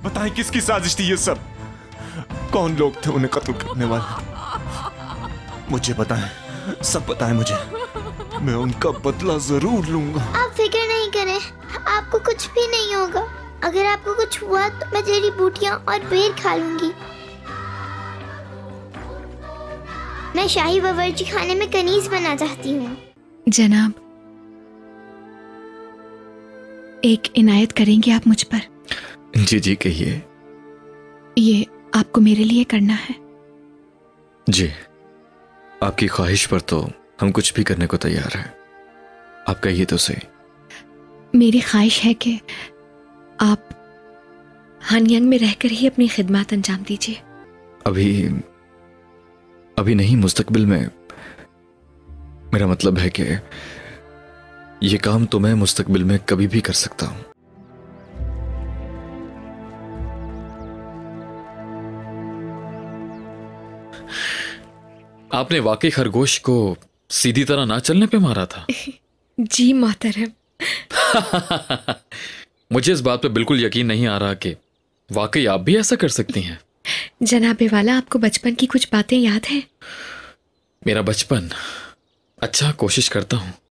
बताएं किसकी साजिश थी ये सब? कौन लोग थे उन्हें कत्ल करने वाले? मुझे बताएं, सब बताएं मुझे। मैं उनका बदला जरूर लूंगा। आप फिक्र नहीं करें, आपको कुछ भी नहीं होगा। अगर आपको कुछ हुआ तो मैं जड़ी बूटियां और बेर खा लूंगी। मैं शाही बावर्ची खाने में कनीज बनना चाहती हूँ। जनाब, एक इनायत करेंगे आप मुझ पर? जी जी कहिए। ये आपको मेरे लिए करना है। जी, आपकी ख्वाहिश पर तो हम कुछ भी करने को तैयार हैं। आप कहिए तो सही। मेरी ख्वाहिश है कि आप हानयंग में रहकर ही अपनी खिदमत अंजाम दीजिए। अभी नहीं, मुस्तकबिल में। मेरा मतलब है कि ये काम तो मैं मुस्तकबिल में कभी भी कर सकता हूं। आपने वाकई खरगोश को सीधी तरह ना चलने पे मारा था? जी मोहतरम। मुझे इस बात पे बिल्कुल यकीन नहीं आ रहा कि वाकई आप भी ऐसा कर सकती हैं। जनाबे वाला, आपको बचपन की कुछ बातें याद हैं? मेरा बचपन? अच्छा, कोशिश करता हूं।